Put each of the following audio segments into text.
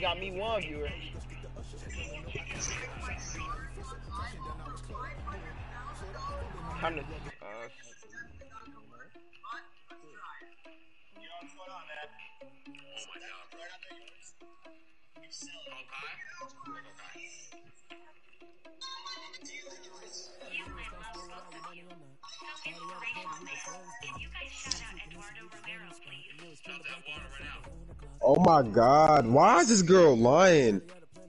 got me one viewer. Time to. Oh my God, why is this girl lying?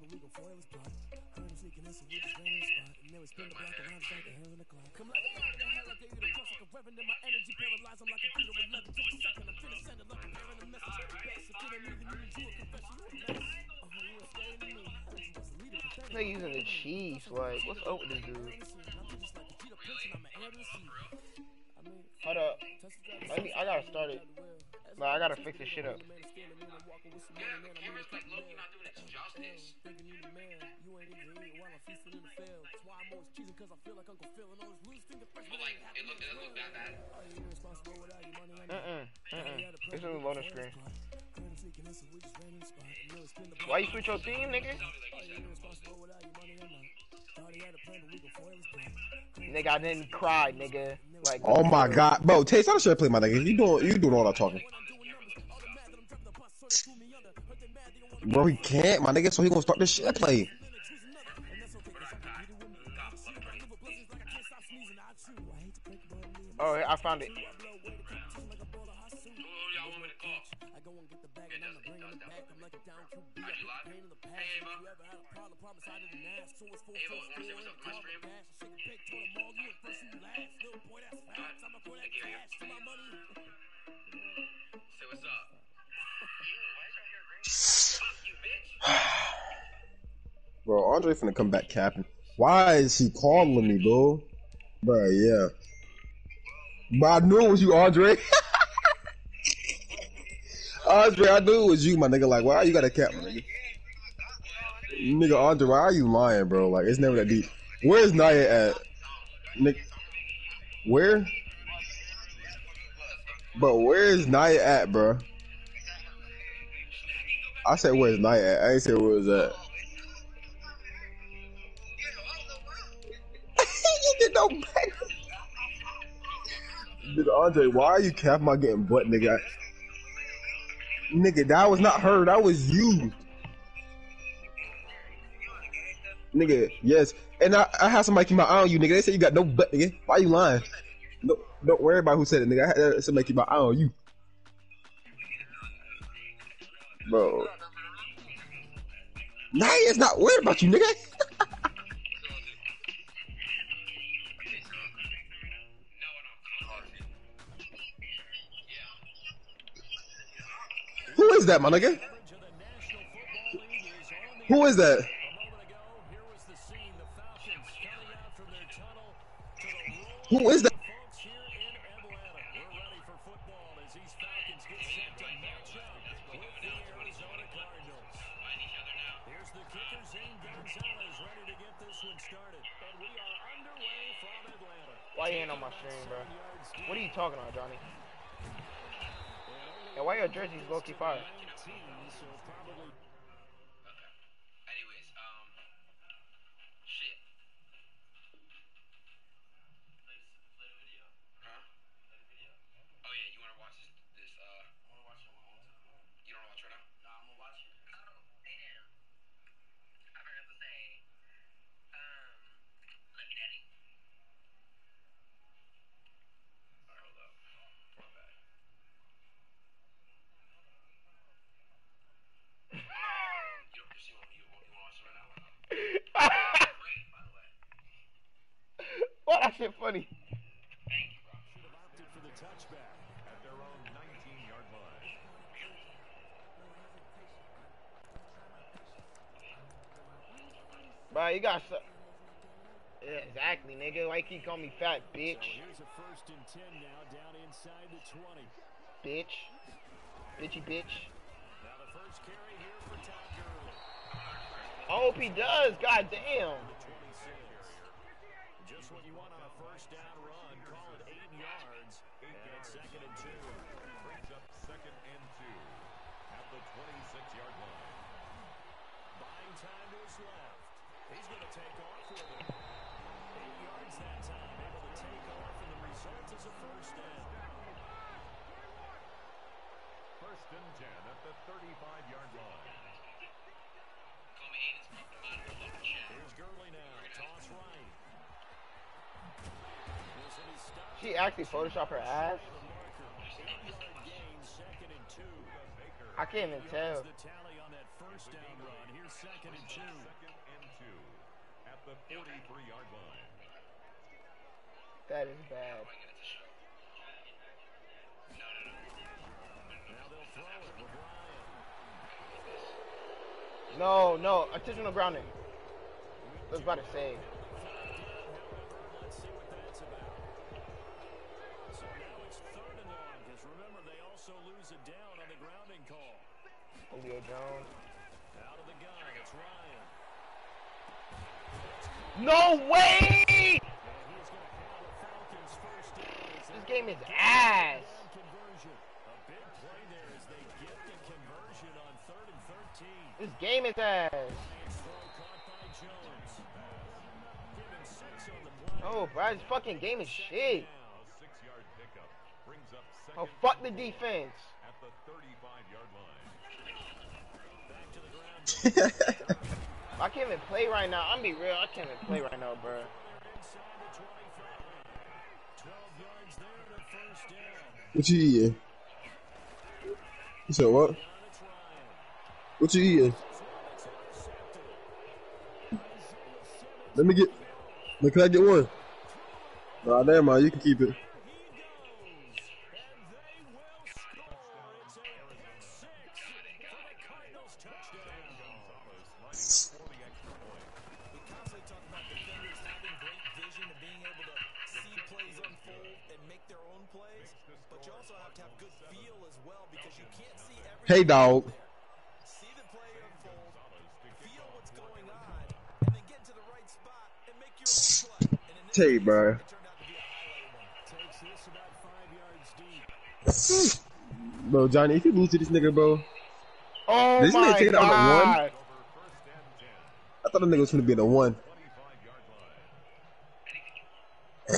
They using the cheese. Like, what's up with this dude? Hold up. I gotta start it. No, I gotta fix this shit up. This is a loading screen. Why you switch your team, nigga? Nigga, I didn't cry, nigga. Like, oh my God, bro, Tay, stop trying to play my nigga. You doing all that talking. Bro, he can't, my nigga, so he gonna start this shit play. Oh, I found it. Bro, Andre finna come back capping. Why is he calling me, bro? Bro, yeah. But I knew it was you, Andre. Andre, I knew it was you, my nigga. Like, why you got a cap, my nigga? Nigga, Andre, why are you lying, bro? Like, it's never that deep. Where's Naya at? Nick, where? Bro, where's Naya at, bro? I said, where's Naya at? I ain't say where was at. You get no back. Nigga, Andre, why are you capping my getting butt, nigga? Nigga, that was not her. That was you. Nigga, yes. And I had somebody keep my eye on you, nigga. They said you got no butt, nigga. Why you lying? No, don't worry about who said it, nigga. I had somebody keep my eye on you. Bro. Naya's not worried about you, nigga. Who is that, my nigga? Who is that? Who is that? Why you ain't on my stream, bro? What are you talking about, Johnny? And why your jersey's low-key fire? Why that shit funny? Bro, you got so. Yeah, exactly, nigga. Why you keep calling me fat, bitch? Bitch. Bitchy bitch. I hope he does. God damn. Just what you want on a first down run. Call it 8 yards. And it's 2nd and 2. Brings up 2nd and 2 at the 26-yard line. time to his left. He's going to take off with it. 8 yards that time, able to take off, and the result is a first down. First and 10 at the 35-yard line. Here's Gurley now. Toss right. She actually photoshopped her ass. I can't even tell. The tally on that first down run. Here's second and 2. Second and 2 at the 43-yard line. That is bad. Now they'll throw it with Ryan. No, intentional grounding. I was about to say. Let's see what that's about. So now it's third and long, because remember, they also lose a down on the grounding call. Julio Jones. Out of the gun, it's Ryan. No way! And he's going to have the Falcons first down. This game is ass. Conversion. A big play there as they get the conversion on 3rd and 13. This game is ass. Lions throw caught by Jones. Given 6 on the play. Oh, bro, this fucking game is shit. A 6-yard pickup brings up Oh, second fuck the defense. at the 35-yard line. Back to the ground. I can't even play right now. I'm be real. I can't even play right now, bro. They're inside the 25. 12 yards there and a first down. What you eating? You said what? Now it's Ryan. What you eating? Let me get. Look, can I get one? Nah, never mind. You can keep it. Hey, dog. See the play unfold, feel what's going on, and then get to the right spot and make your own play. And in this Tell you, case, bro. it turned out to be a highlighted one. Takes this about 5 yards deep. Bro, Johnny, if you lose to this nigga, bro. Oh This nigga my take it out of one? god. Over first and 10. I thought the nigga was gonna be in the one. 25-yard line.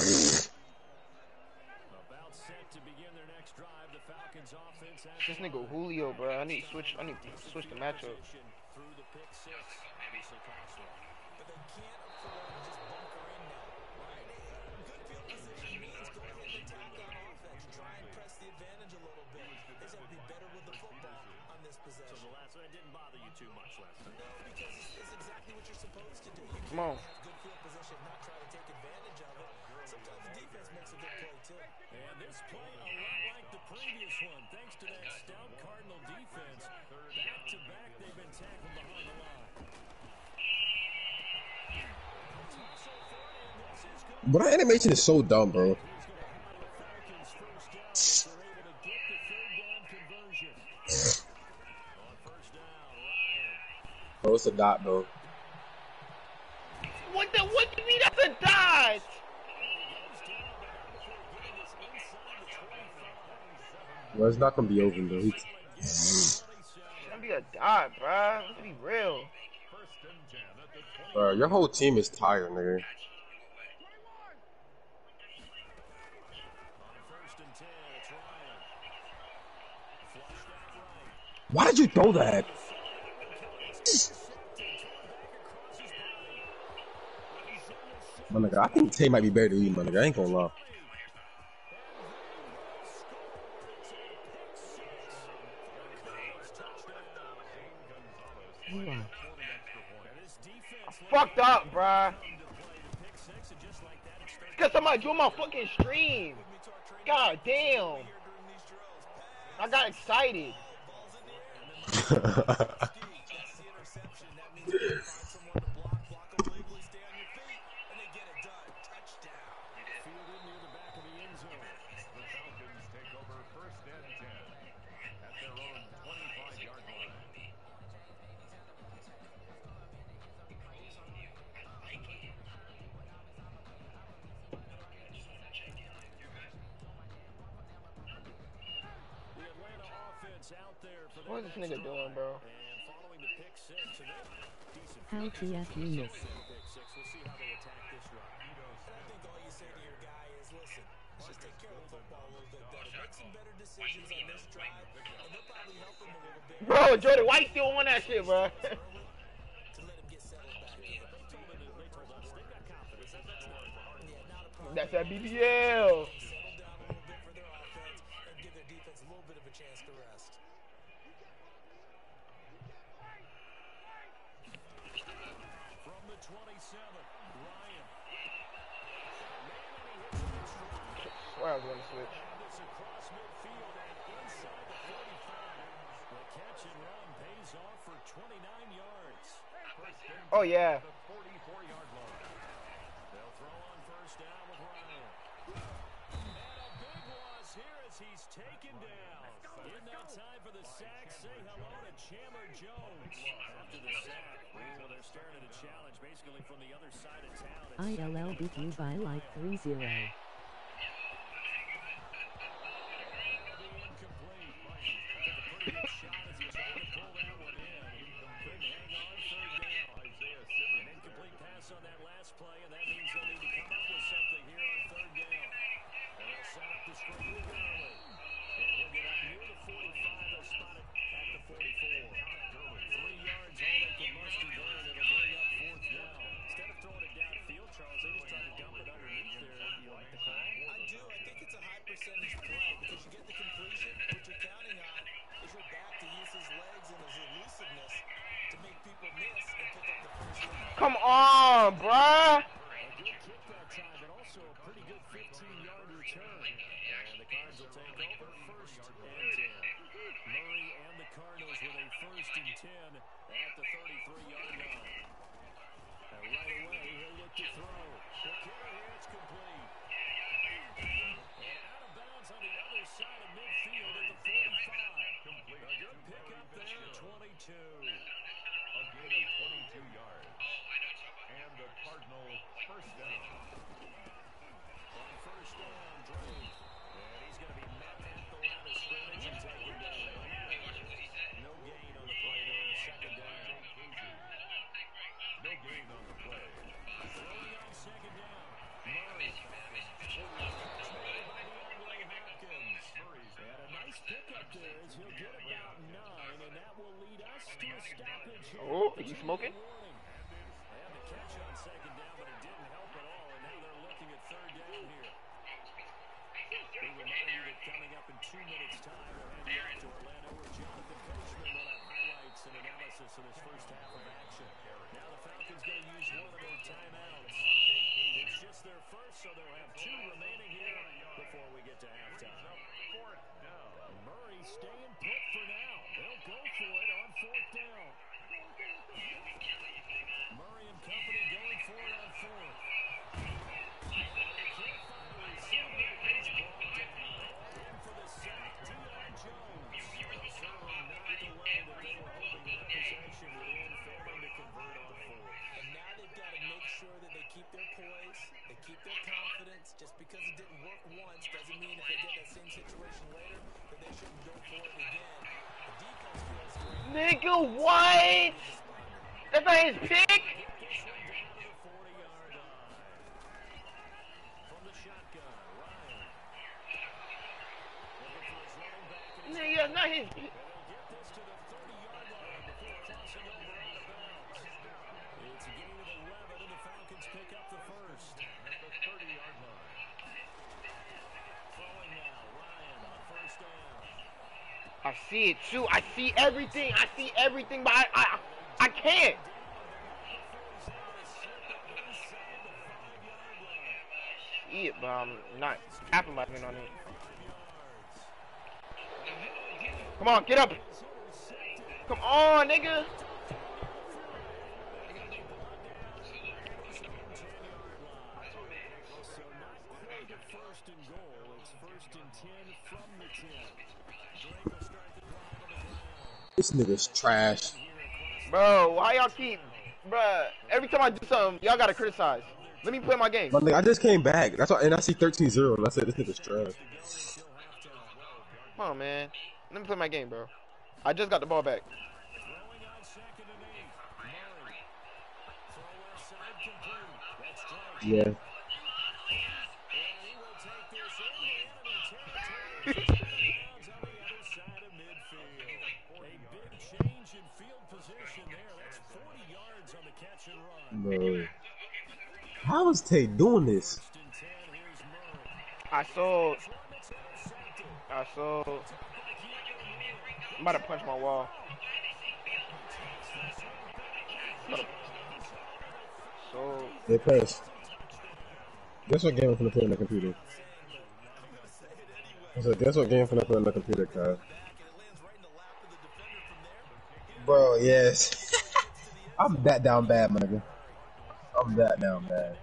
About set to begin their next drive. The Falcons offense at This nigga Julio, bro. I need to switch the matchup. through the pick 6. But they can't afford to just bunker in now. Right? Good field position means go ahead and attack on offense. Try and press the advantage a little bit. They just have to be better with the football on this So possession. the last one didn't bother you too much last time. No, because it's exactly what you're supposed to do. You Come on. have good field position, not try to take advantage of it. Sometimes the defense makes a good play too. And this play a lot like the previous one, thanks to that stout Cardinal defense. Back to back, they've been tackled behind the line. But that animation is so dumb, bro. He's going to have the Falcons first down as they're able to get the 3rd down conversion. On first down, Ryan. Bro, it's a dot, bro. What do you mean that's a dot? Well, it's not gonna be open, though. It's gonna be a dot, bro. Let's be real. First and 10 at the 20. Bro, your whole team is tired, nigga. On first and 10, it's Ryan. Flushed out right. Why did you throw that? My nigga, I think Tay might be better than you, my nigga. I ain't gonna lie. Fucked up, bruh. Cause somebody drew my fucking stream. God damn. I got excited. The Falcons take over first and 10 at their own 25-yard line. The Atlanta offense out there for What is this nigga doing, bro? and following the pick 6, and they're decent How TF you miss. Pick six. We'll see how they attack this run. And I think all you say to your guy is, listen, let's just take care of the football a little bit better. Make some better decisions on this drive, and they'll probably help him a little bit. Bro, Jordan White still on that shit, bro. To let him get settled back in. They told us they got confidence. That's not a problem. Yeah, not a problem. That's that BBL. Settle down a little bit for their offense and give their defense a little bit of a chance to rest. From the 27, Ryan. Man, and he hits it strong. Swear I was gonna switch. It's across midfield and inside the 45. The catch and run pays off for 29 yards. Oh yeah. The 44-yard line. They'll throw on first down with Ryan. And a big loss here as he's taken down. In that time for the sack, say hello to Chandler Jones. After the sack, well, they're staring at a challenge basically from the other side of town. ILL beat you by like 3-0. Percentage play because you get the completion. What you're counting on is your back to use his legs and his elusiveness to make people miss and pick up the first down. Come on, bruh. A good kick that time, but also a pretty good 15-yard return. And the Cards will take over first and 10. Murray and the Cardinals with a first and 10 at the 33-yard line. And right away, he'll look to throw. The kicker here, it's complete. And out of bounds on the other side of midfield at the 45. A good pickup there, 22. A gain of 22 yards. And the Cardinals first down. On first down, Drake. And he's going to be met at the line of scrimmage and taken down. No gain on the play there, second down. No gain on the play. Throwing on second down. Murray. And a nice pickup there as he'll get about 9, and that will lead us to a stoppage here. Oh, you smoking? They had the catch on second down, but it didn't help at all, and now they're looking at third down here. We remind you that coming up in 2 minutes' time, we'll head back to Orlando where Jonathan Coachman will have highlights and analysis of this first half of action. Now the Falcons going to use one of their timeouts. It's just their first, so they'll have 2 remaining here before we get to halftime. Fourth down. Murray staying put for now. They'll go for it on fourth down. Murray and company going for it on fourth. They can't find a receiver. He's brought down. In for the sack, Deion Jones. Certainly not the way that they were hoping that possession would end, failing to convert on fourth. And now they've got to make sure that they keep their poise, they keep their confidence. Just because it didn't work once doesn't mean if they get that same situation later that they shouldn't go for it again. The defense feels great. Nigga, what? That's not his pick? This one down to the 40-yard line. From the shotgun, Ryan. Looking for his running back. And Nigga, that's not his pick. they'll get this to the 30-yard line before crossing over out of bounds. It's a gain of 11, and the Falcons pick up the first. At the 30-yard line. Throwing now, Ryan on first down. I see it too. I see everything. I see everything, but I can't. See it, but I'm not capitalizing on it. Come on, get up. Come on, nigga. So not quite at first and goal. It's first and 10 from the 10. Drake will start the drive on the ground. This nigga's trash. Bro, why y'all keep... Bruh, every time I do something, y'all gotta criticize. Let me play my game. My nigga, I just came back. That's why, and I see 13-0, and I said this nigga's trash. Come on, man. Let me play my game, bro. I just got the ball back. Throwing on second and 8. Murray. Yeah. And he will take this into enemy territory as he turnarounds on the other side of midfield. A big change in field position there. That's 40 yards on the catch and run. Bro. How is Tate doing this? First and 10, here's Murray. I sold. One that's intercepted. I sold. Back here to Murray. I'm about to punch my wall. I'm about to- So Hey, Press. Guess what game I'm finna play on the computer? I said, guess what game I'm finna play on the computer, Kyle? Bro, yes. I'm that down bad, my nigga. I'm that down bad.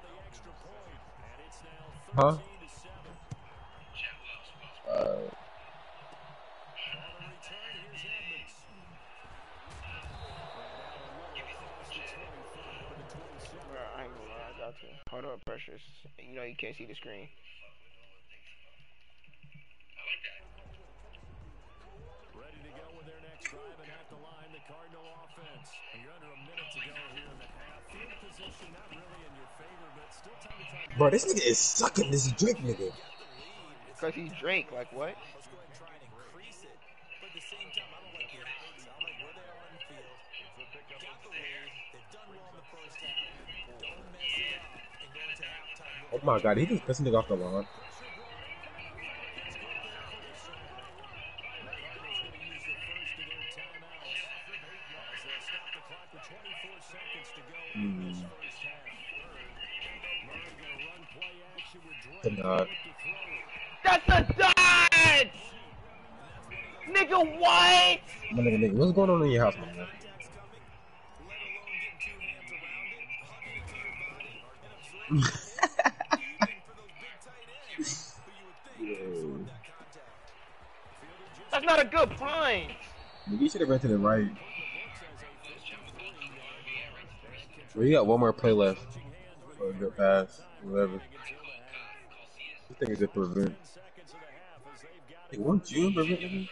Huh? bro, I ain't gonna lie, I got to. Hold up, Precious. You know you can't see the screen. Ready to go with their next drive and at the line, the Cardinal offense. And you're under a minute to go here in the half. Field position not really in your favor, but still time to try. Bro, this nigga is sucking this Drake nigga. Cause he's Drake, like what? Let's go ahead and try and increase it. But at the same time, I don't like the odds. I like where they are on the field. Got the lead. They've done well in the first half. Don't mess it up and go into halftime. Oh my god, he just pissed this nigga off the line. Thank God. That's a dodge! Nigga, what? My nigga, what's going on in your house, my man? That's not a good punt. You should have ran to the right. Well, you got one more play left. Or a good pass, whatever. This thing is a prevent. Hey, weren't you in prevent, nigga?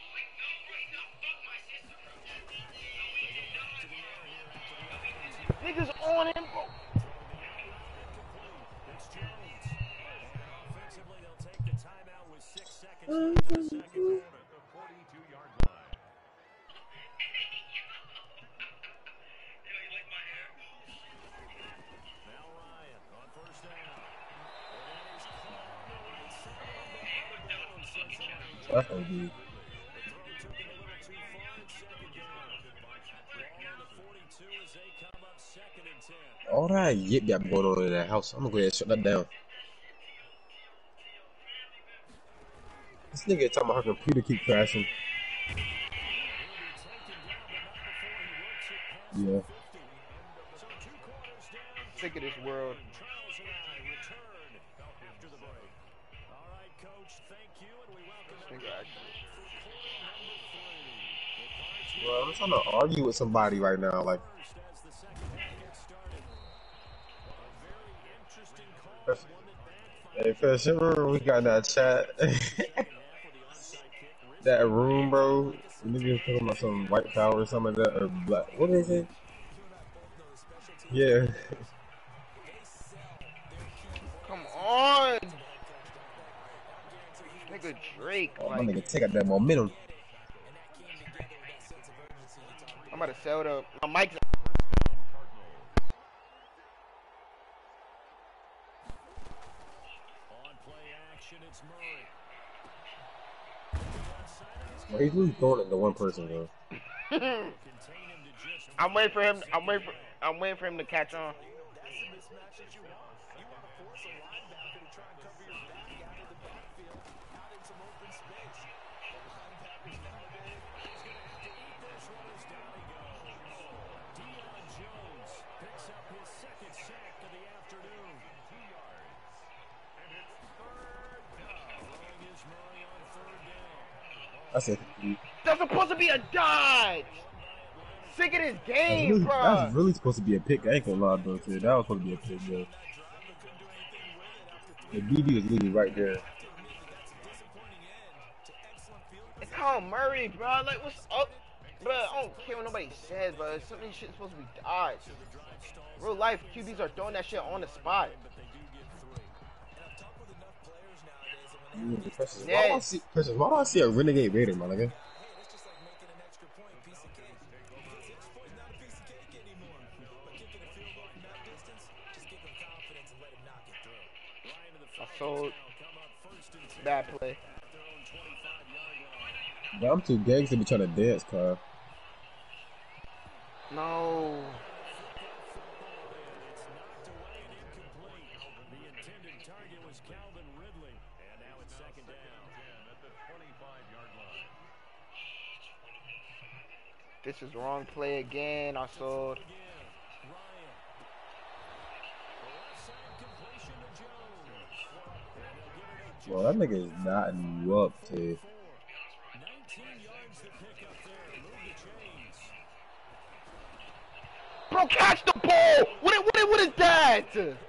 Niggas on him, bro. Offensively, they'll take the timeout with 6 seconds left in the second quarter. At the 42-yard line. Now Ryan on first down. That's OD. The throw took him a little too far in second down. Ball on the 42 as they come up second and 10. All that yip yap going on in that house. I'm gonna go ahead and shut that down. This nigga talking about her computer keep crashing. Yeah. Sick of this world. Charles and I return after the break. All right, Coach, thank you, and we welcome Nigga, actually. Bro, I'm trying to argue with somebody right now. Like, First as the second half gets started. A very interesting call, one that backfired. hey, Fish, remember we got in that chat? That room, bro. Niggas talking about some white power or something like that, or black. What is it? Yeah. Come on. Nigga Drake, Oh, my like, nigga take out that momentum. I'm about to sell the my mic's On play action, it's Murray. Bro, he's really throwing it to one person, bro. Contain him to just I'm waiting for him. I'm waiting for him to catch on. That's the mismatch that you want. You want to force a linebacker to try and cover your back out of the backfield, out in some open space. Linebackers nowadays, he's going to have to eat this one as down he goes. Deion Jones picks up his second sack of the afternoon. 2 yards. And it's third down. Throwing is Murray on third down. That's it. That's supposed to be a dodge. Sick of this game, bro. That's really supposed to be a pick. I ain't gonna lie, bro. Shit, that was supposed to be a pick, bro. The DB is literally right there. It's called Murray, bro. Like, what's up, bro? I don't care what nobody says, bro. Some of this shit's supposed to be dodged. The drive stalled Real life QBs are throwing that shit on the spot. Why do I see a Renegade Raider, my nigga? I sold that play. But I'm too gangs to be trying to dance, Kyle. No. The intended target was Calvin Ridley. And now it's second down. At the 25-yard line. This is wrong play again. I sold. Well, that nigga is knotting you up, Ted. 19 yards to pick up there. Move the chains. Bro, catch the ball! What is that?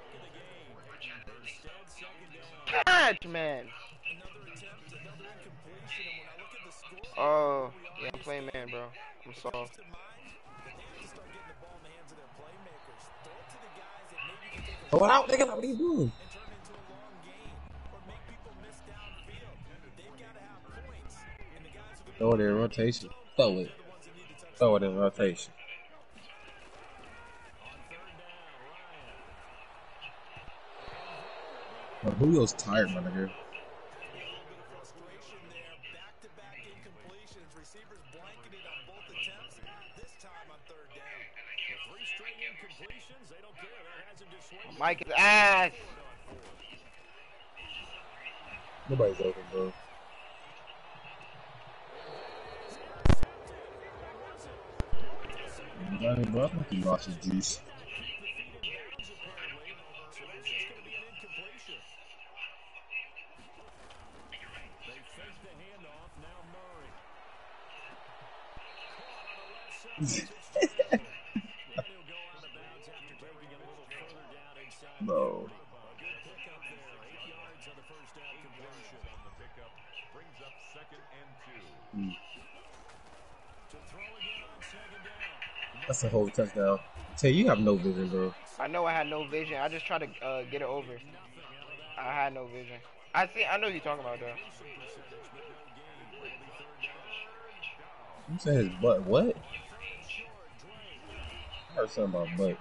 Catch, man. Oh, yeah, I'm playing man, bro. I'm soft. Throw it out, nigga. What are you doing? Throw it in rotation. Throw it. Throw it in rotation. But Julio's tired, my nigga. Mike is ass. Nobody's open, bro. Johnny, bro, I think he lost his juice. Bro. That's a whole touchdown. Tay, you have no vision, bro. I know I had no vision. I just tried to get it over. I had no vision. I know what you're talking about, though. You said his butt. What? I heard something about butt.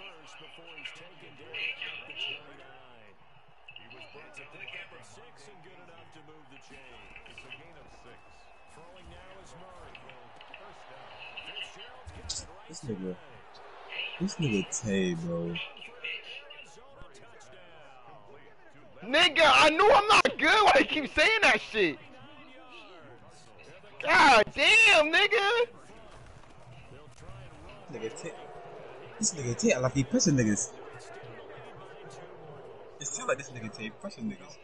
This nigga Tay, bro. Nigga, I knew I'm not good when I keep saying that shit. God damn, nigga. This nigga Tay, I like he pressing niggas. It sound like this nigga Tay pressing niggas.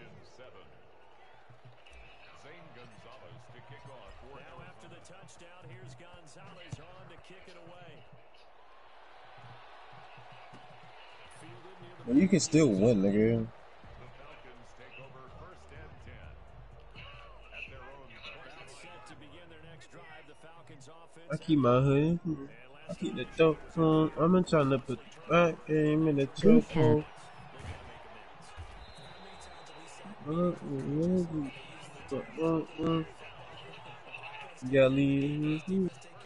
Now after the touchdown, here's Gonzalez on to kick it away. Well, you can still win, nigga. I keep my hood. I keep the dope on. I'm trying to put that game in the choke. Yeah, leave.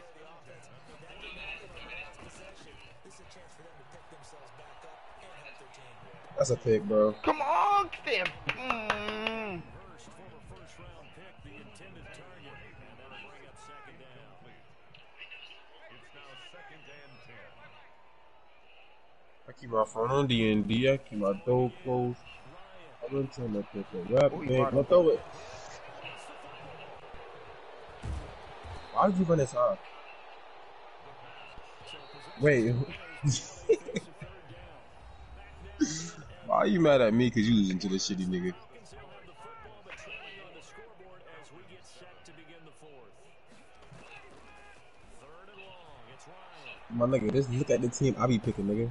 That's a pick, bro. Come on, Tim. I keep my phone on D&D. I keep my door closed. I've been trying to pick a rap bag. Let's throw it. Why did you run this hard? Wait. Why are you mad at me? Because you losing to this shitty nigga. My nigga, just look at the team I be picking, nigga.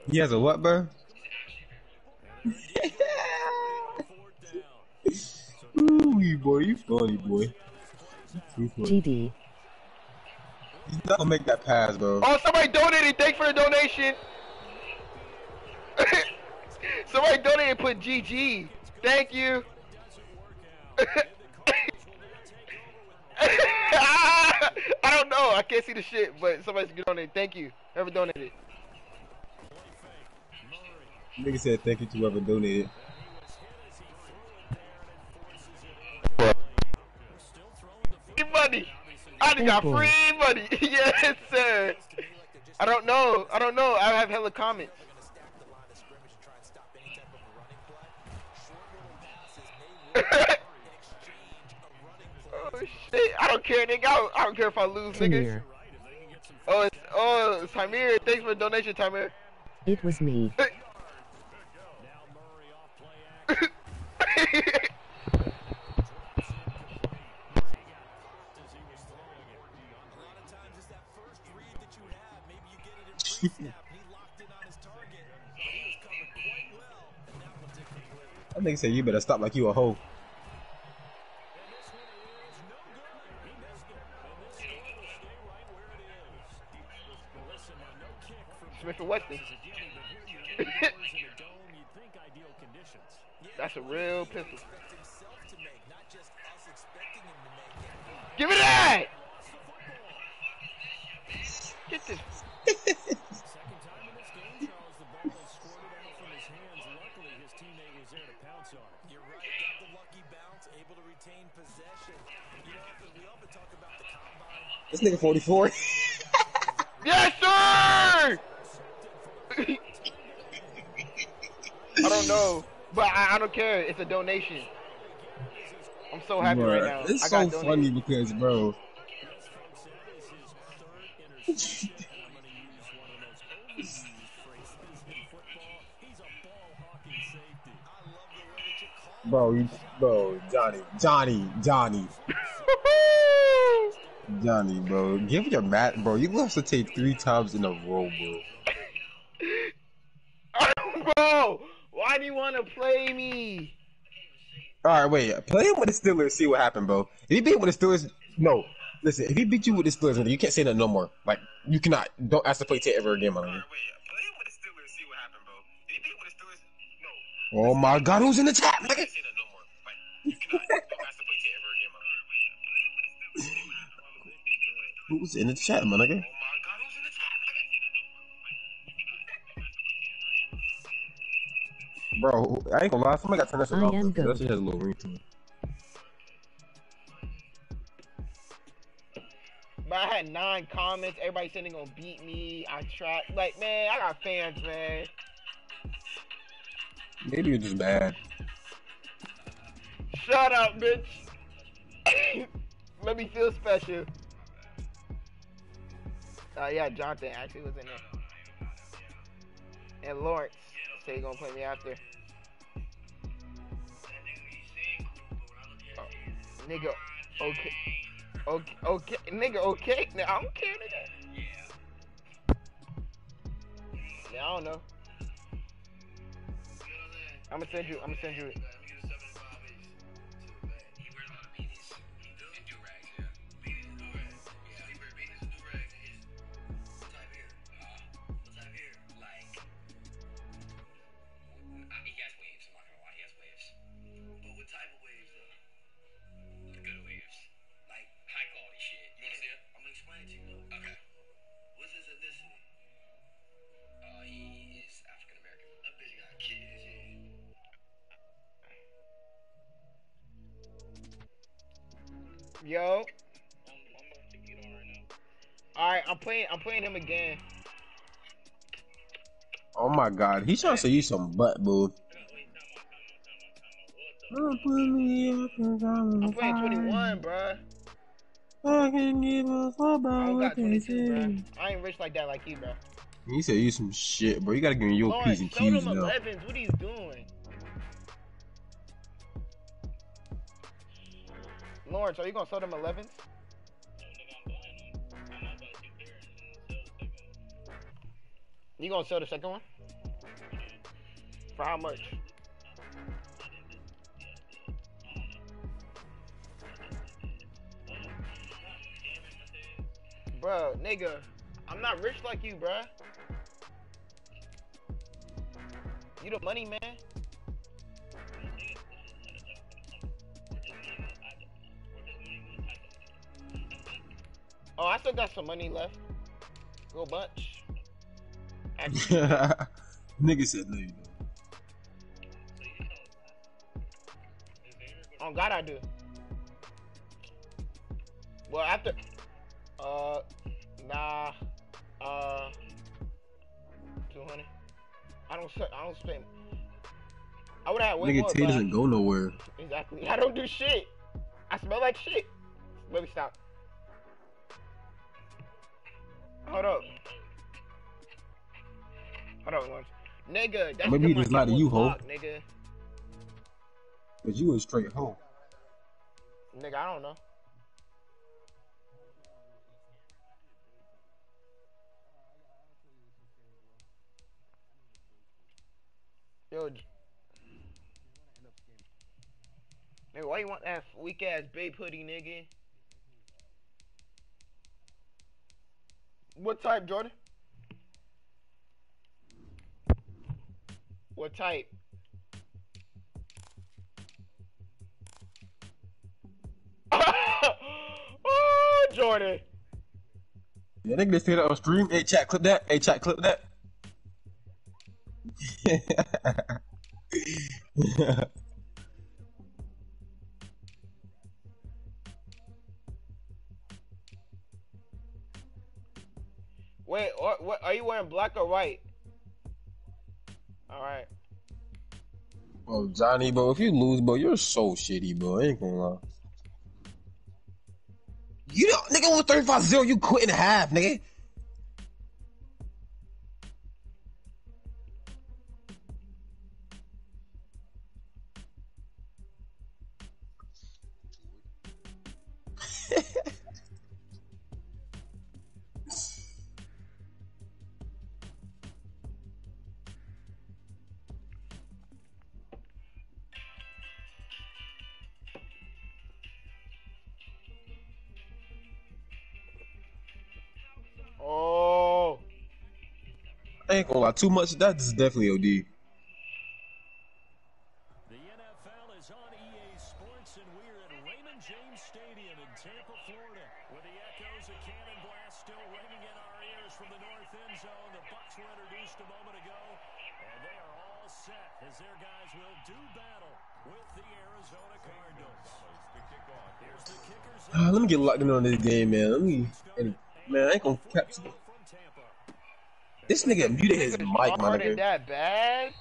He has a what, bro? Ooh, boy, you funny, boy. You funny. GD. He's not gonna make that pass, bro. Oh, somebody donated. Thanks for the donation. Somebody donated. Put GG. Thank you. I don't know. I can't see the shit, but somebody's donated. Thank you. Whoever donated. Nigga said thank you to whoever donated. Free money. I just got free money. Yes, sir. I don't know. I have hella comments. Oh shit! I don't care, nigga. I don't care if I lose, nigga. Tamir. It's Tamir. Thanks for the donation, Tamir. It was me. That nigga said you better stop like you a hoe. Smith and Weston. That's a real pistol. Give me that! Get this. You're right, got the lucky bounce, able to retain possession. You know, we often talk about the combine. This nigga 44. Yes, sir! I don't know, but I don't care. It's a donation. I'm so happy right now. It's I so got funny donated. because, bro. Johnny, bro. Give your mat, bro. You lost to take 3 times in a row, bro. Bro, why do you want to play me? Alright, wait. Play him with the Steelers, see what happened, bro. If he beat with the Steelers, no. Listen, if he beat you with the Steelers, you can't say that no more. Like, you cannot. Don't ask to play Tate ever again, my man. Oh my God, who's in the chat, nigga? Who's in the chat, my nigga? Bro, I ain't gonna lie, somebody got to turn that shit off. Bro, that shit has a little ring to it. But I had 9 comments. Everybody saying they gonna beat me. I tried. Like, man, I got fans, man. Maybe you're just bad. Shut up, bitch. Let me feel special. Yeah, Jonathan actually was in there. And Lawrence said he gonna play me after. Nigga, okay. Okay, nigga, okay. Now, I don't care, nigga. Yeah, I don't know. I'm gonna send you it. Yo. Alright, I'm playing him again. Oh my God, he's trying to say you some butt, boo. I'm playing 21, bruh. I don't got 22, bruh. I ain't rich like that like you, bruh. He said you some shit, bro. You gotta give me your Lawrence, P's and show Q's them now. 11s. What are you doing? Lawrence, are you gonna show them 11s? You gonna sell the second one? For how much? Bro, nigga, I'm not rich like you, bruh. You the money man. Oh, I still got some money left. Go bunch. Nigga said no, you don't. Oh God, I do. Well, after, nah, 200. I don't spend. I would have way Nigga more. Tay doesn't go nowhere. Exactly. I don't do shit. I smell like shit. Let me stop. Hold up. Hold on, lunch. Nigga, that's Maybe he just lied to you, ho. Nigga. But you was straight home. Nigga, I don't know. Yo, nigga, why you want that weak ass babe hoodie, nigga? What type, Jordan? What type? Oh, Jordan. Yeah, nigga just stayed up on stream. Hey, chat, clip that. Hey, chat, clip that. Wait, what? Are you wearing black or white? All right. Bro, Johnny, bro, if you lose, bro, you're so shitty, bro. I ain't gonna lie. You know, nigga, with 35-0, you quit in half, nigga. Oh. I ain't gonna lie, too much. That's definitely OD. The NFL is on EA Sports, and we're at Raymond James Stadium in Tampa, Florida, with the echoes of Cannon Blast still ringing in our ears from the north end zone. The Bucs were introduced a moment ago, and they are all set as their guys will do battle with the Arizona Cardinals. Here's the kickers. Let me get locked in on this game, man. Man, I ain't gonna catch it. This nigga muted his mic, my nigga. That bad?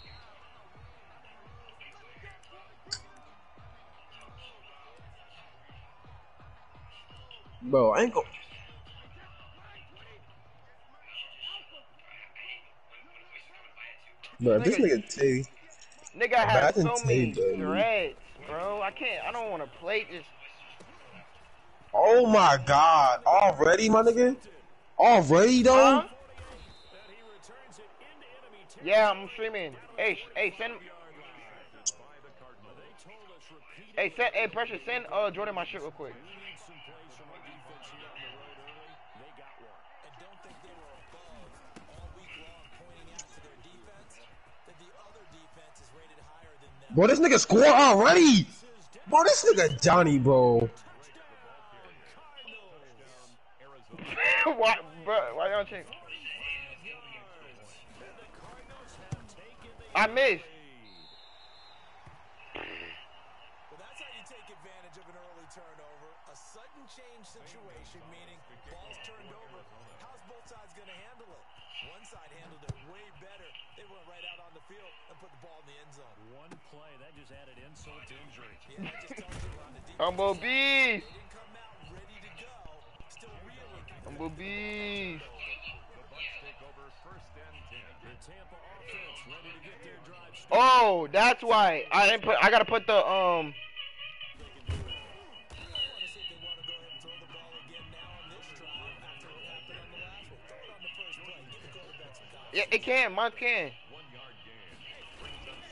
Bro, I ain't gonna. Bro, if this nigga Tay. Nigga has so many Tay, threads, bro. I don't want to play this. Oh my god. Already, my nigga? Already, though? Huh? Yeah, I'm streaming. Hey, send. Hey, Pressure, send Jordan my shit real quick. Bro, this nigga scored already! Bro, this nigga Johnny, bro. Why, bro? Why y'all change? I missed. Well, that's how you take advantage of an early turnover. A sudden change situation, meaning ball's turned over. How's both sides going to handle it? One side handled it way better. They went right out on the field and put the ball in the end zone. One play, that just added insult to injury. Yeah, that just tells you on the defense. Bumblebees. They didn't come out ready to go. Still reeling. Bumblebees. Oh, that's why I didn't put. I gotta put the Yeah, it can. Mine can.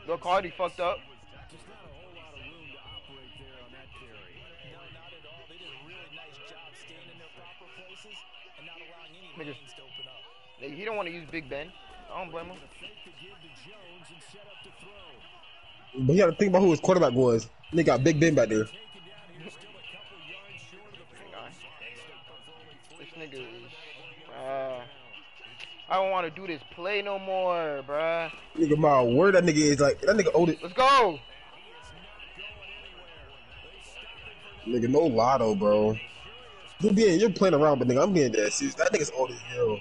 Lil Cardi fucked up. Just not a whole lot of room to operate there on that carry. No, not at all. They did a really nice job staying in their proper places and not allowing any Niggas. lanes to open up. He don't want to use Big Ben. I don't blame him. Fake the give to Jones and set up to throw. But you gotta think about who his quarterback was. They got Big Ben back there. Taken down here, still a couple yards short of the first. This nigga is. I don't want to do this play no more, bruh. Nigga, my word, that nigga is like that nigga old. Let's go. Nigga, no lotto, bro. You're playing around, but nigga, I'm being dead serious. That nigga's old as hell.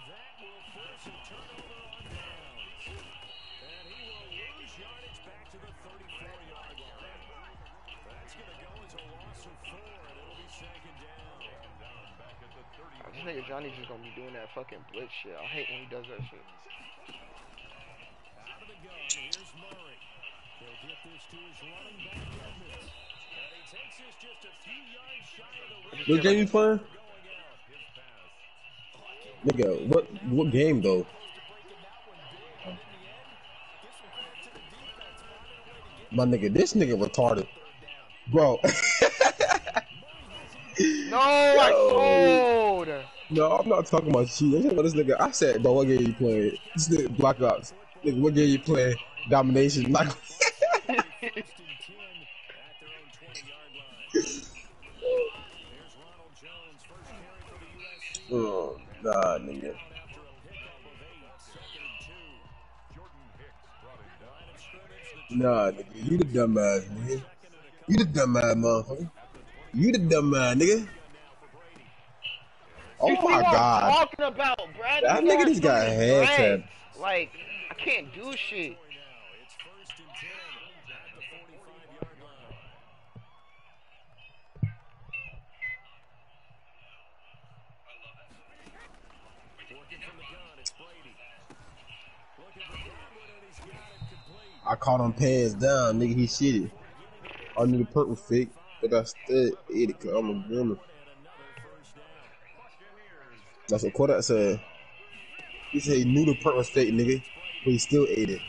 This nigga Johnny's just gonna be doing that fucking blitz shit. I hate when he does that shit. Out of the gun, here's Murray. They'll get this to his running back Edmonds. And he takes this just a few yards shy of the What game you playing? Nigga, what game though? My nigga, this nigga retarded, bro. No, I sold. No, I'm not talking about cheat. I'm talking about this nigga. I said, bro, what game you playing? This nigga Black Ops. Nigga, what game you playing? Domination. Like, oh, nah, nigga. Nah, nigga, you the dumbass, nigga. You the dumbass, motherfucker. You the dumbass, nigga. Oh You see my what I'm god. talking about, bruh? That These nigga guys just got doing head bread. tapped. Like, I can't do shit. I caught him pants down, nigga. He shitty. I knew the perk was fake, but I still ate it 'cause I'm a gremlin. That's what Kodak said. He said he knew the perk was fake, nigga, but he still ate it. It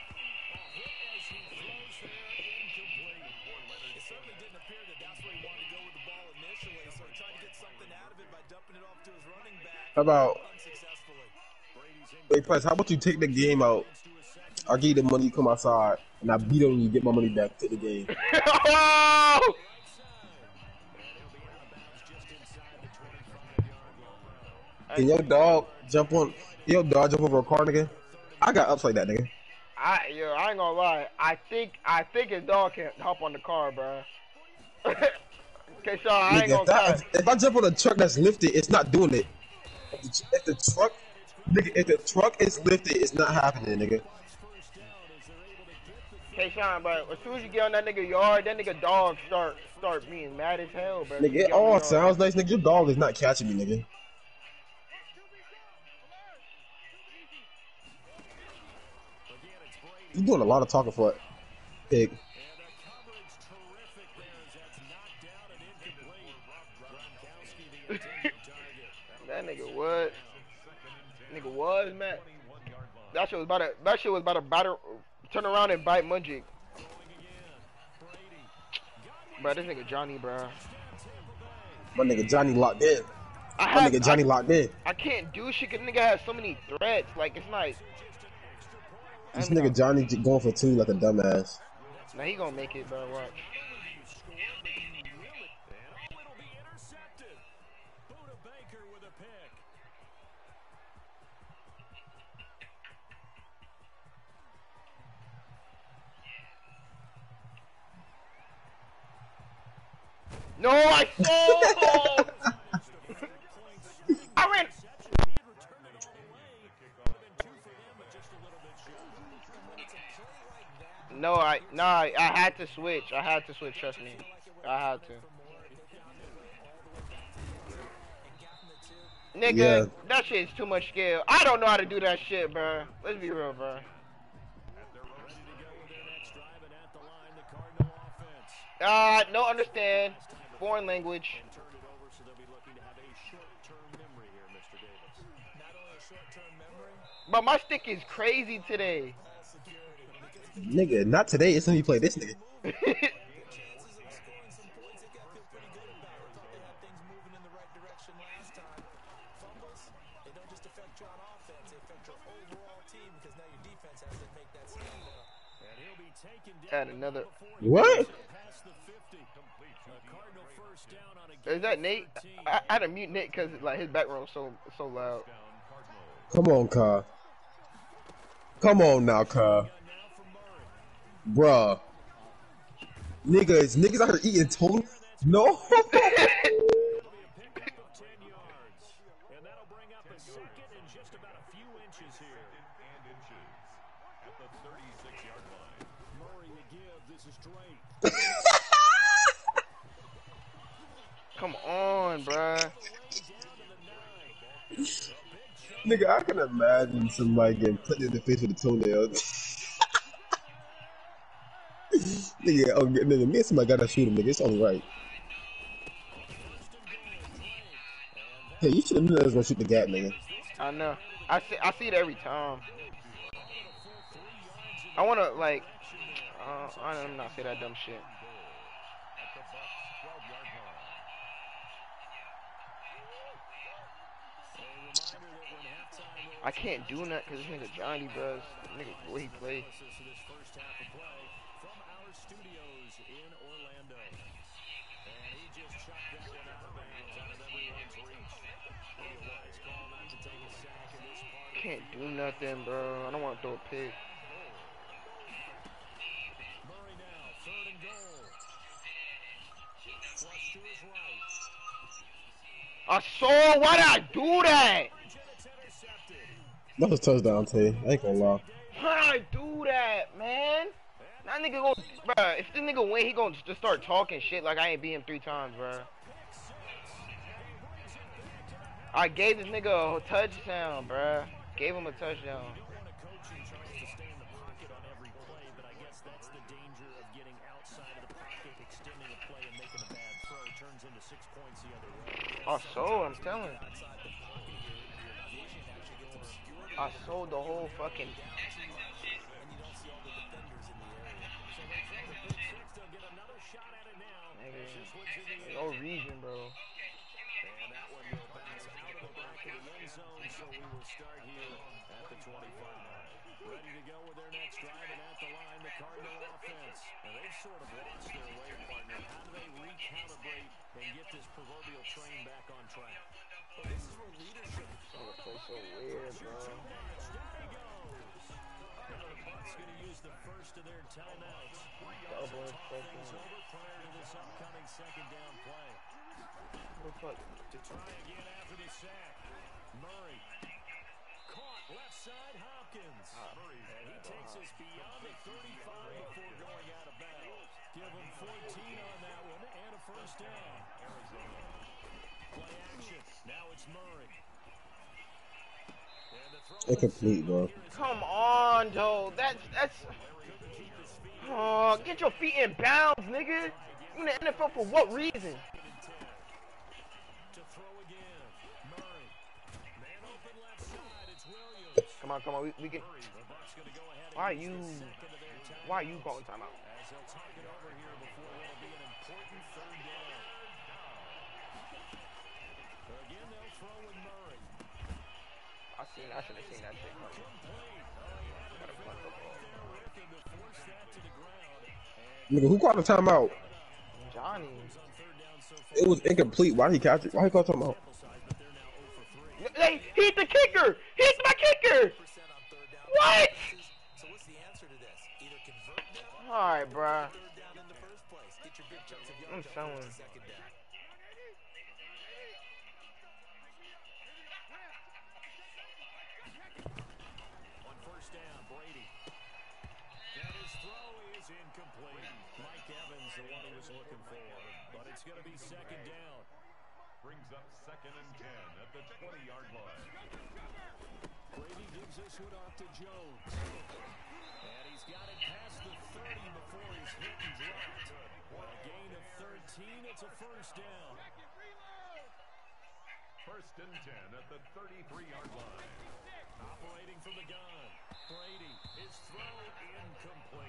certainly didn't appear that that's where he wanted to go with the ball initially, so he tried to get something out of it by dumping it off to his running back. How about, Unsuccessfully. hey, Price, how about you take the game out? I'll give you the money, you come outside, and I beat on you, get my money back, take the game. Oh! Can your dog jump over a car, nigga? I got ups like that, nigga. I ain't gonna lie. I think his dog can hop on the car, bro. Okay, so I ain't Nigga, gonna if I jump on a truck that's lifted, it's not doing it. If the truck is lifted, it's not happening, nigga. Okay, Sean, but as soon as you get on that nigga yard, that nigga dog start being mad as hell, bro. Nigga, it all sounds nice, nigga. Your dog is not catching me, nigga. You doing a lot of talking for it, pig. That nigga what? Nigga was mad. That shit was about to turn around and bite Munjik. Bro, this nigga Johnny, bro. My nigga Johnny locked in. Locked in. I can't do shit because nigga has so many threats. Like, it's like. This nigga Johnny going for two like a dumbass. Now he gonna make it, bro. Watch. No, I sold! I ran. No, I had to switch. Trust me. I had to. Nigga, Yeah. That shit is too much skill. I don't know how to do that shit, bro. Let's be real, bro. No understand. Foreign language. But my stick is crazy today. Nigga, not today. It's when he play this nigga. Chances of scoring some points, they got to feel pretty good about it. Thought they had things moving in the right direction last time. Fumbles, they don't just affect you on offense, they affect your overall team because now your defense has to make that stand up. And he'll be taken Add down another. before he What? gets past the 50. A Cardinal first down on a Is that Nate? 13. I had to mute Nate because like his background was so loud. Come on, Ka. Come on now, Ka. Bruh. Niggas out here eating total. No. That'll be a pickup of 10 yards. And that'll bring up a second and just about a few inches here. And inches at the 36-yard line. Murray to give. This is straight. Come on, bruh. Nigga, I can imagine somebody getting put in the face with a toenail. nigga, me and somebody gotta shoot him, nigga. It's only right. Hey, you should have known I was gonna shoot the gap, nigga. I know. I see it every time. I wanna like. I'm not say that dumb shit. I can't do that because this nigga Johnny, bro. Nigga, where he play? From our studios in Orlando. And he just chopped that one out of bounds out of everyone's reach. A wise call not to take a sack in this part. Can't do nothing, bro. I don't want to throw a pick. Murray now, 3rd and goal. Flush to his right. I saw. Why did I do that? That was a touchdown, Tay. I ain't gonna lie. Why did I do that, man? That nigga go, bro. If this nigga win, he gonna just start talking shit like I ain't beat him 3 times, bro. I gave this nigga a touchdown, bro. Gave him a touchdown. I sold, I'm telling you. I sold the whole fucking. Nigga, no reason, bro. And that one will bounce out of the back of the end zone, so we will start here at the 25. Ready to go with their next drive, and at the line, the Cardinal offense. And they've sort of lost their way, partner. How do they recalibrate and get this proverbial train back on track? Well, this is where leadership. Oh, play so weird, bro. Bucks going to use the first of their timeouts. Double Talk things over prior to this upcoming second down play. What To try again after the sack. Murray. Caught left side Hopkins. And he takes us beyond the 35 before going out of bounds. Give him 14 on that one and a first down. Play action. Now it's Murray. Incomplete, bro. Come on, Joe. That's. Oh, get your feet in bounds, nigga. You in the NFL for what reason? To throw again. Murray. Man open left side. It's Williams. Come on. We can. Why are you calling timeout? As they'll talk it over here before what'll be an important 3rd down. Again, they'll throw with Murray. I should have seen that shit coming. Gotta play football. Nigga, who called the timeout? Johnny. It was incomplete. Why did he catch it? Why he called timeout? Hey, he hit the kicker. He hit my kicker. What? So what's the answer to this? Either convert now. All right, bruh. 3rd down in the first place. Get your big chunks of I'm yardage selling. on the 2nd down. On 1st down, Brady. And his throw is incomplete. Mike Evans, the one he was looking for. But it's going to be 2nd down. Brings up 2nd and 10 at the 20-yard line. Brady gives this one off to Jones. And he's got it past the 30 before he's hit and dropped. A gain of 13. It's a first down. 1st and 10 at the 33-yard line. Operating from the gun. Brady, his throw incomplete.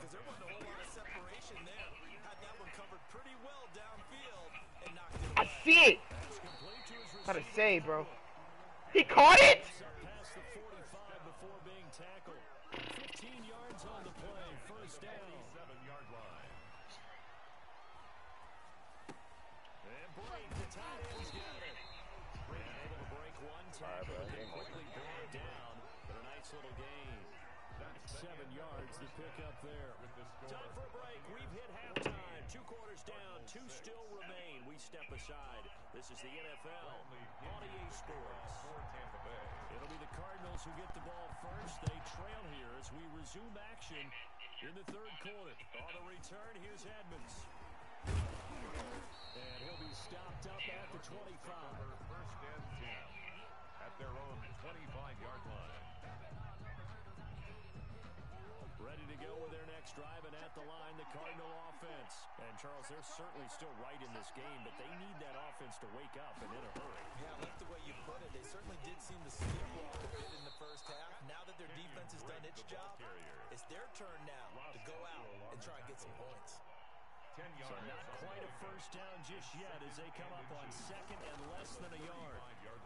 because there wasn't a whole lot of separation there. Had that one covered pretty well downfield and knocked it away. I see it. How to say, bro? He caught it. Past the 45 before being tackled. 15 yards on the play. First down. 7-yard line. And break. The tight end's got it. And able to break one tackle. Quickly brought down. But a nice little gain. 7 yards to pick up there. Time for a break. We've hit halftime. 2 quarters down. 2 still remain. We step aside. This is the NFL on EA Sports. It'll be the Cardinals who get the ball first. They trail here as we resume action in the 3rd quarter. On the return, here's Edmonds. And he'll be stopped up at the 25. First and 10 at their own 25-yard line. Ready to go with their next drive, and at the line, the Cardinal offense. And, Charles, they're certainly still right in this game, but they need that offense to wake up and in a hurry. Yeah, I like the way you put it. They certainly did seem to skip off a bit in the first half. Now that their defense has done its job, it's their turn now to go out and try and get some points. So not quite a first down just yet as they come up on 2nd and less than a yard.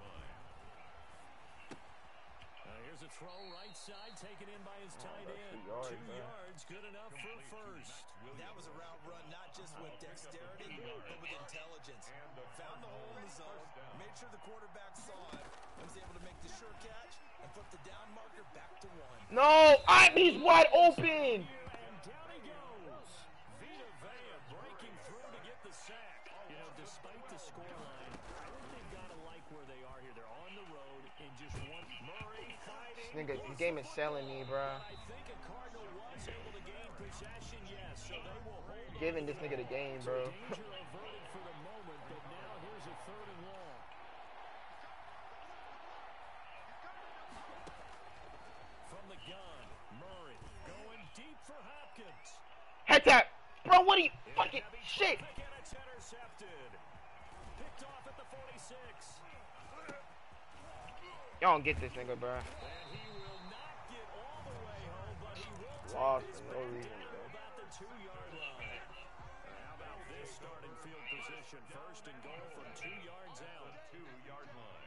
Here's a throw right side, taken in by his tight end. 2 yards, good enough for a first. That was a route run not just with dexterity, but with intelligence. Found the hole in the zone, made sure the quarterback saw it, and was able to make the sure catch and flip the down marker back to 1. No, he's wide open. And down he goes. Vita Vea breaking through to get the sack. You know, despite the scoreline, I think they've got to like where they are here. They're on the road in just one. Murray fighting. Nigga, this game is selling me, bro. I think a Cardinal was able to gain possession, yes, so they will hold Giving this nigga the game, bro. danger averted for the moment, but now here's a 3rd and long. From the gun, Murray going deep for Hopkins. Head tap. Bro, what are you fucking shit? And it's intercepted. Picked off at the 46. Y'all don't get this nigga, bro. And he will not get all the way home, but he will take Lost this for no one reason, down bro. about the 2-yard line. How about this starting field position? 1st and goal from 2 yards out. 2-yard line.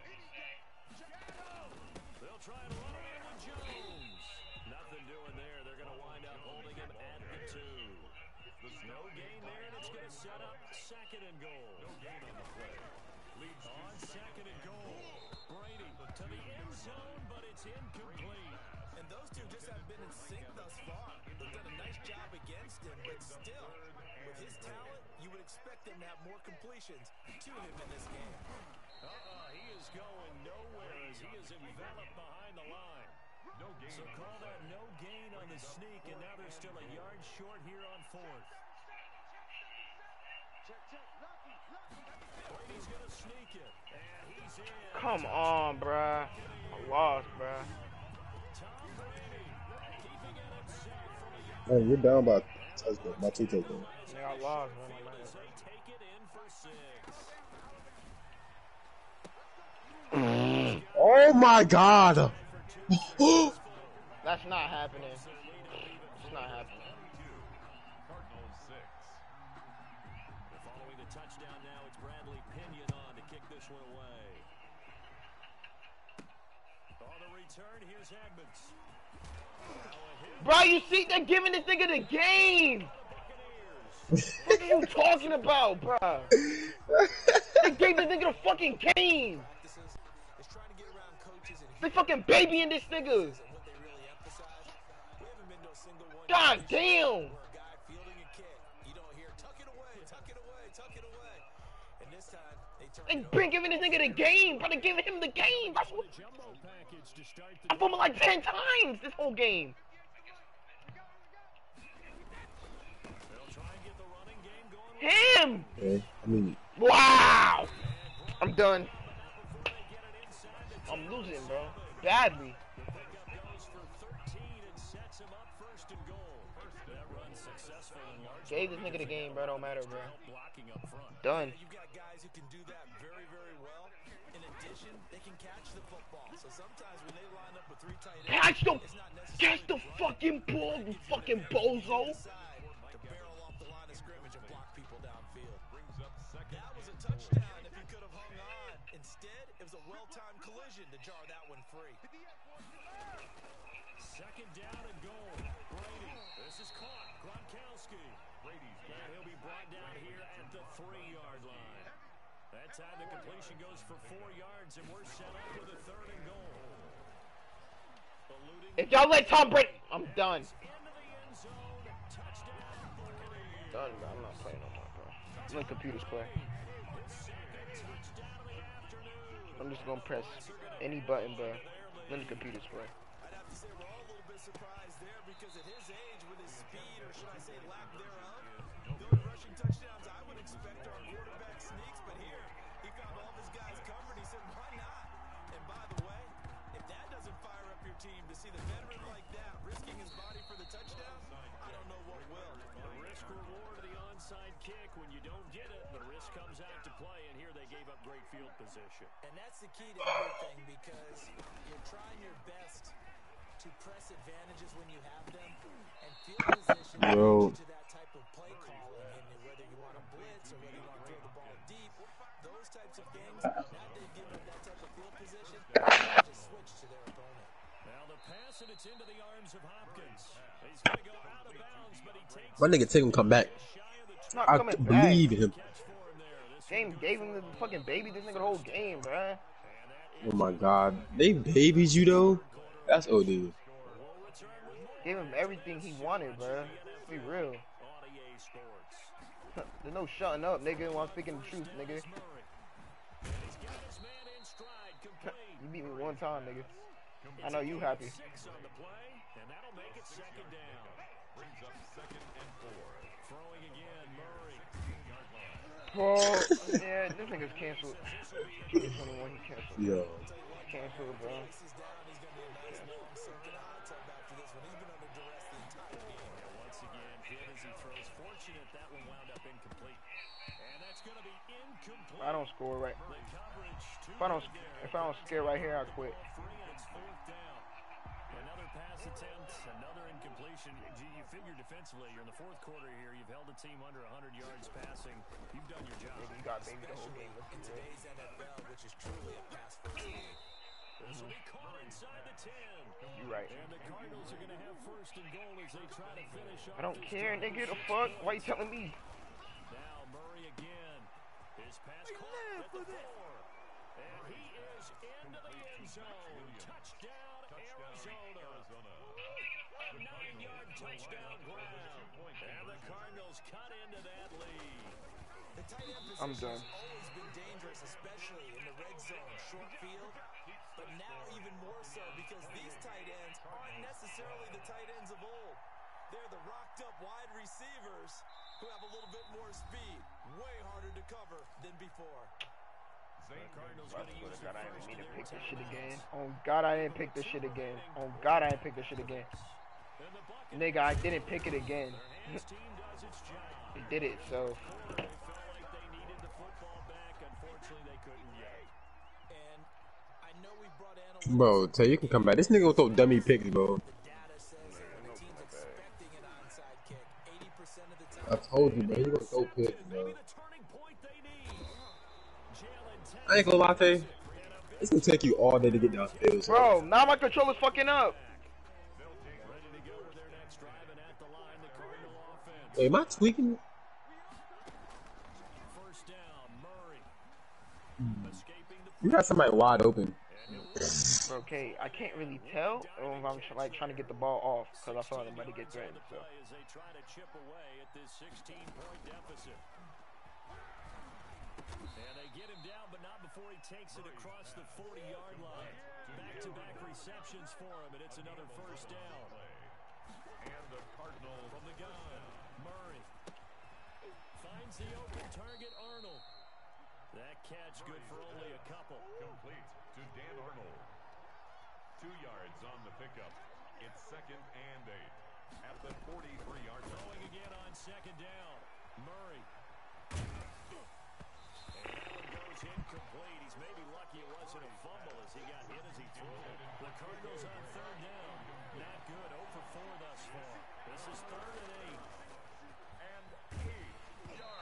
They'll try and run it in with Jones. Nothing doing there. They're going to wind up holding him at the 2. No gain there, and it's going to set up 2nd and goal. No gain on the play. Leads On 2nd and goal. Brady to the end zone, but it's incomplete. And those two just haven't been in sync thus far. They've done a nice job against him, but still, with his talent, you would expect them to have more completions to him in this game. He is going nowhere as he is enveloped behind the line. no gain. So call that no gain on the sneak, and now they're still a yard short here on 4th. Brady's going to sneak it, and he's in. Come on, bruh. I lost, bruh. Tom Brady keeping it himself from a yard. Man, you're down by touchdown, by 2 touchdowns. Yeah, I lost, man. As they take it in for 6. Oh my God! That's not happening. It's not happening. Cardinals 6. Following the touchdown now, it's Bradley Pinion on to kick this one away. On the return, here's Edmonds. Bro, you see, they're giving this nigga the game. What are you talking about, bro? They gave this nigga the fucking game. Is trying to get around coaches and They fucking babying this nigga. what they really emphasize. We haven't been to a single one. God damn. Where a guy fielding a kick, you don't hear tuck it away, tuck it away, tuck it away. And this time they turn They it been giving this nigga the game, bro. They giving him the game. That's what The jumbo package to start the I fumbled like 10 times this whole game. They'll try and get the running game going. Him. Okay. I mean, Wow. I'm done. I'm losing, bro. Badly. The pickup goes for 13 and sets him up 1st and goal. That run successful in large Gave this nigga the game, bro. Don't matter, bro. blocking up front. Done. You've got guys who can do that very, very well. In addition, they can catch the football. So sometimes when they line up with 3 tight ends, Catch the, it's not catch necessarily the fucking ball, you fucking bozo. to barrel off the line of scrimmage and block people downfield. Brings up second That was a and touchdown if he could have hung on. Instead, it was a well-timed collision to jar that one free. Second down and goal. Brady. This is caught. Gronkowski. Brady's And he'll be brought down here at the 3-yard line. That time the completion goes for 4 yards, and we're set up with a 3rd and goal. Eluding If y'all let Tom Brady, I'm done. into the end zone. Touchdown, Buccaneers. Done, bro. I'm not playing no more, bro. Let computers play. I'm just gonna press any button, bro. Let the computers play. I'd have to say we're all a little bit surprised there because at his age, with his speed, or should I say lack thereof, the only rushing touchdowns I would expect are quarterback sneaks, but here, he found all of his guys covered. He said, why not? And by the way, if that doesn't fire up your team to see the veteran like that risking his body for the touchdown, I don't know what will. The risk reward of the onside kick. When you don't get it, the risk comes out to play, and here they gave up great field position. And that's the key to everything because you're trying your best to press advantages when you have them, and field position Yo. to that type of play calling, and whether you want to blitz or whether you want to throw the ball deep, those types of things, now they've given up that type of field position, they just switch to their opponent. Now the pass, and it's into the arms of Hopkins. He's going to go out of bounds, but he takes My nigga take him come back. shy of the It's not I coming believe back. in him. catch for him there. This Game gave him the fucking baby this nigga the whole game, bro. Oh my god. They babied you though? That's OD. will return with more. Gave him everything he wanted, bro. Be real. On EA Sports. There's no shutting up, nigga, while I'm speaking the truth, nigga. Murray. And he's got his man in stride, complete. You beat me one time, nigga. I know you happy. 6 on the play, and that'll make it 2nd down. brings up second and 4. Throwing again, Murray. 16-yard line. Bro, yeah, this nigga's canceled. 2021, he canceled. Yo. Canceled, bro. Paces down, he's going to be a nice long soaking hot tub after this one. He's been under duress the entire game. And once again, hit as he throws. Fortunate that one wound up incomplete. And that's going to be incomplete. I don't score right. The coverage If I don't scare right here, I quit. 3, and it's 4th down. Another pass attempt, another incompletion. You figure defensively, you're in the 4th quarter here. You've held the team under 100 yards passing. You've done your job. You got baby the whole game. In today's NFL, which is truly a pass-first league. This will be caught inside the 10. You right. And the Cardinals are going to have 1st and goal as they try to finish up. I don't this care, drive. nigga. The fuck? Why you telling me? Now Murray again. His pass caught at the 4. And he is into the end zone. Touchdown, Arizona. A 9-yard touchdown grab. And the Cardinals cut into that lead. The tight end I'm position done. has always been dangerous, especially in the red zone, short field. But now even more so because these tight ends aren't necessarily the tight ends of old. They're the rocked-up wide receivers who have a little bit more speed. Way harder to cover than before. The Cardinals I going to swear use to God, I their didn't first mean to of pick their this shit again. timeouts. Oh God, I didn't pick this shit again. Oh God, I didn't pick this shit again. And the Buccaneers, Nigga, I didn't pick it again. their hands team does its job. It did it, so. They felt like they needed the football back. Unfortunately, they couldn't yet. And I know we brought analytics. Bro, Tay, you can come back. This nigga will throw dummy picks, bro. The data says that when the team's expecting an onside kick, 80% of the time. I told you, bro. He gonna throw picks, bro. Maybe the turning point they need. Jalen I ain't gonna lie, Tay. It's gonna take you all day to get downstairs. Bro, now my controller's fucking up. ready to go to their next drive, and at the line, the Cardinal offense. Wait, am I tweaking? First down, Murray. Escaping the You got somebody wide open. Okay, I can't really tell if I'm like trying to get the ball off because I saw somebody get threatened. So. play as they try to chip away at this 16-point deficit. And they get him down, but not before he takes it across the 40-yard line. Back-to-back receptions for him, and it's another first down. And the Cardinals From the gun, Murray finds the open target, Arnold. That catch good for only a couple. complete to Dan Arnold. 2 yards on the pickup. It's 2nd and 8 at the 43-yard line. Going again on 2nd down, Murray. And that one goes incomplete. He's maybe lucky it wasn't a fumble as he got hit as he threw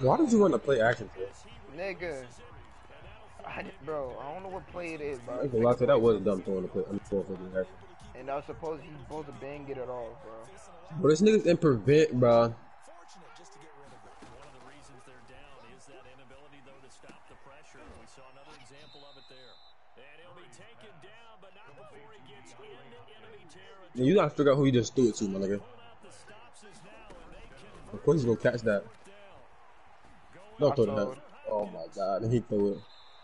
Why did you want to play action for? Nigga. Bro, I don't know what play it is, bro. I ain't gonna lie to you, that was a dumb throwing to play. I'm going for the action. And I was supposed he's supposed to bang it off, bro. Bro, this nigga's in prevent, bro. Fortunate just to get rid of it. One of the reasons they're down is that inability, though, to stop the pressure. We saw another example of it there. And he'll be taken down, but not before he gets into enemy territory. Yeah, you gotta figure out who you just threw it to, my nigga. Of course he's gonna catch that. Don't throw that. Oh my god, and he threw it.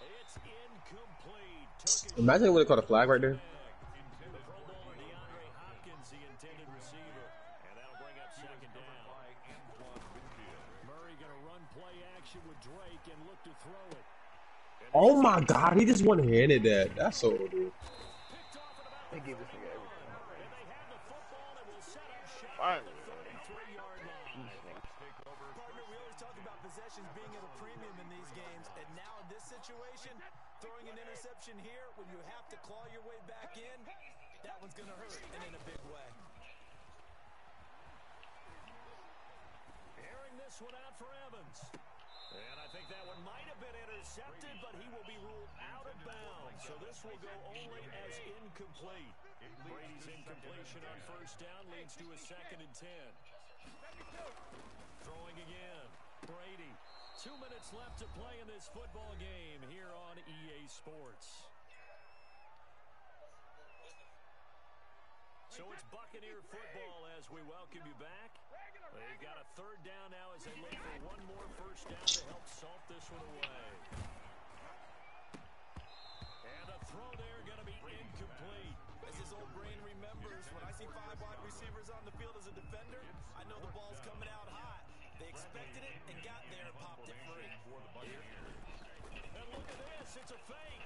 Imagine they would have caught a flag right there. Oh my god, he just one-handed that. That's so dude. They give this nigga everything. Finally. Partner, we always talk about possessions being at a premium in these games, and now in this situation, throwing an interception here when you have to claw your way back in, that one's going to hurt, and in a big way. Airing this one out for Evans. And I think that one might have been intercepted, but he will be ruled out of bounds. So this will go only as incomplete. Brady's incompletion on first down leads to a 2nd and 10. Throwing again. Brady. 2 minutes left to play in this football game here on EA Sports. So it's Buccaneer football as we welcome you back. They've got a 3rd down now as they look for one more first down to help salt this one away. And a throw there going to be incomplete. As his old brain remembers, when I see 5 wide receivers on the field as a defender, I know the ball's coming out hot. They expected it and got there and popped it free. And look at this, it's a fake.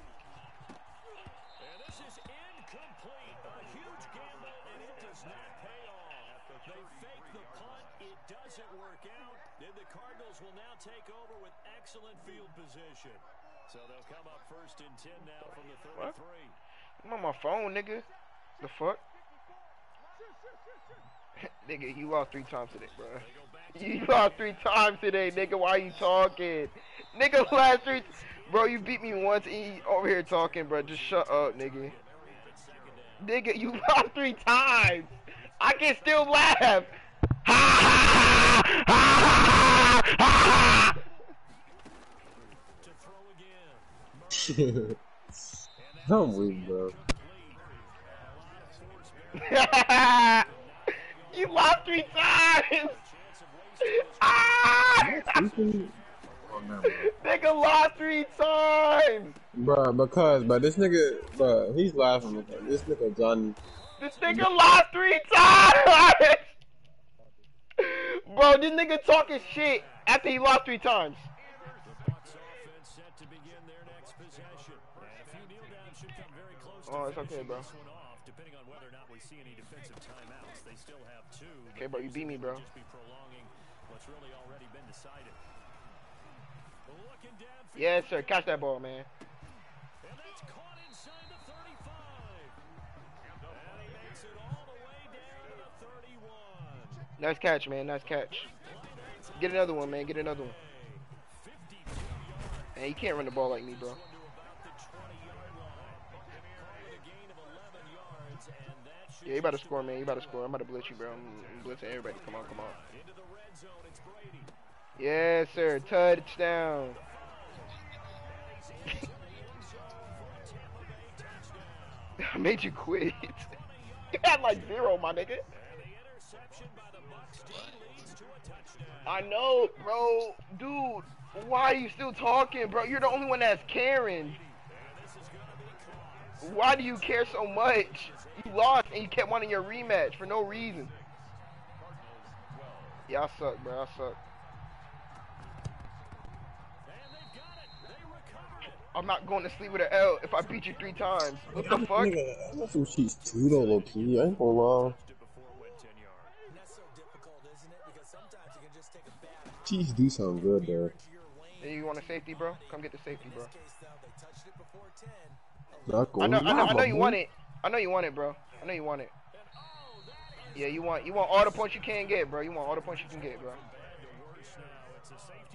And this is incomplete. A huge gamble, and it does not pay off. They fake the punt. It doesn't work out. And the Cardinals will now take over with excellent field position. So they'll come up 1st and 10 now from the 33. What? I'm on my phone, nigga. The fuck? Nigga, you lost 3 times today, bro. You lost 3 times today, nigga. Why you talking? Nigga, last 3... Bro, you beat me once and you over here talking, bro. Just shut up, nigga. Nigga, you lost 3 times. I can still laugh. Ha ha ha ha ha. I'm weak, bro. You lost 3 times. Ah! Nigga lost 3 times. Bro, because, but this nigga, bro, he's laughing because this nigga done. This nigga lost 3 times. Bro, this nigga talking shit after he lost 3 times. Oh, it's okay, bro. Depending on whether or not we see any defensive timeouts, they still have 2. Okay, bro, you beat me, bro. Just be prolonging what's really already been decided. Yes, sir. Catch that ball, man. And that's caught inside the 35. And he makes it all the way down to the 31. Nice catch, man. Nice catch. Get another one, man. Get another one. Man, you can't run the ball like me, bro. Yeah, you about to score, man. You about to score. I'm about to blitz you, bro. I'm blitzing everybody. Come on, come on. Yes, sir. Touchdown. I made you quit. You had like 0, my nigga. I know, bro. Dude, why are you still talking, bro? You're the only one that's caring. Why do you care so much? You lost and you kept wanting your rematch for no reason. Yeah, I suck, bro. I suck. I'm not going to sleep with an L if I beat you 3 times. What the fuck? Nigga, I got some cheats too, though, low-key. I ain't gonna lie. Cheats do sound good, though. Hey, you want a safety, bro? Come get the safety, bro. I know you want it. I know you want it, bro. I know you want it. Yeah, you want all the points you can get, bro. You want all the points you can get, bro.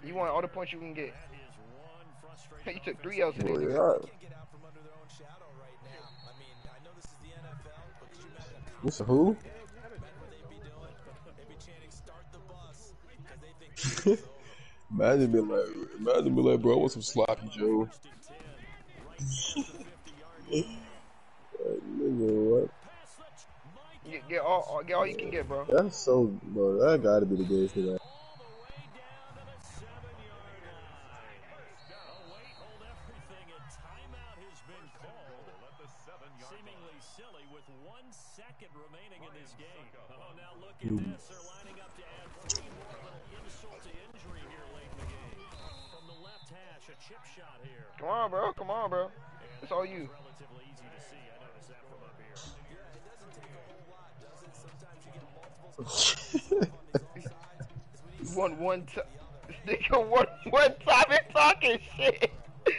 You want all the points you can get. That is one frustrating You took 3 L's today, Boy, dude. y'all- Can't get out from under their own shadow right now. I mean, I know this is the NFL, but could you imagine a What's a who? imagine what they'd be doing? They'd be chanting "Start the bus" because they think this is over. Imagine be like, bro, I want some sloppy Joe. first and 10. Right at the 50-yard line. Nigga, what? Pass that Get all you can get, bro. That's so, bro. That gotta be the greatest thing. all the way down to the 7-yard line. Await, hold everything, and timeout has been called. At the 7-yard Seemingly silly with 1 second remaining in this game. Oh, now look at Hmm. this. They're lining up to add 3 more. Little insult to injury here late in the game. From the left hash, a chip shot here. Come on, bro. Come on, bro. It's all you. Relatively easy to see. I noticed that from up here. Yeah, it doesn't take a whole lot, does it? Sometimes you get multiple spots on these offsides. One time. This nigga one time and talking shit.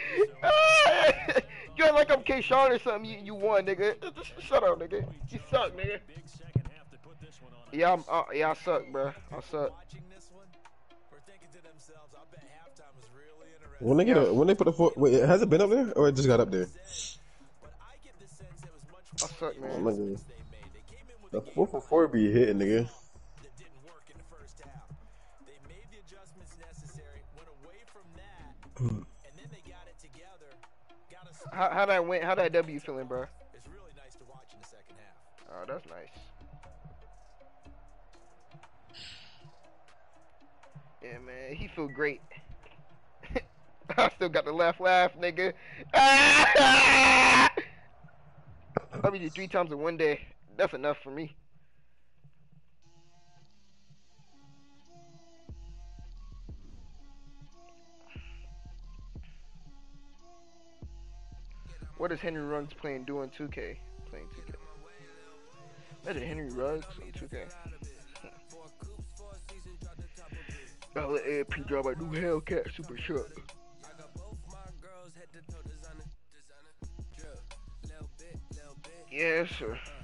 You act like I'm K-Shawn or something. You won, nigga. Shut up, nigga. You suck, nigga. Big second half to put this one on. Yeah, I suck, bro. I suck. Watching this one, we're thinking to themselves, "I bet halftime was really interesting." When they put the wait, has it been up there or it just got up there? But I get the sense it was much I suck, Oh, man. nigga. they made. They came in with The a game 4 for 4 be hitting, nigga. that didn't work in the first half. They made the adjustments necessary, went away from that, and then they got it together. Got us. How that went? How that W feeling, bro? It's really nice to watch in the second half. Oh, that's nice. Yeah, man, he feel great. I still got the laugh, nigga. I beat you 3 times in one day. That's enough for me. What is Henry Ruggs playing doing 2K? Playing 2K. Imagine Henry Ruggs on 2K. I'll let AFP drop a new Hellcat Super Truck. Yes, sir.